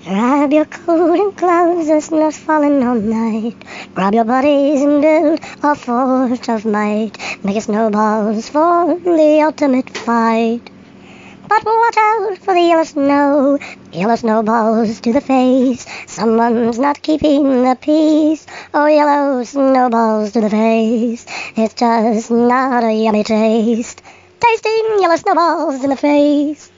Grab your coat and gloves, the snow's falling all night. Grab your buddies and build a fort of might. Make your snowballs for the ultimate fight. But watch out for the yellow snowballs to the face. Someone's not keeping the peace. Oh, yellow snowballs to the face. It's just not a yummy taste. Tasting yellow snowballs in the face.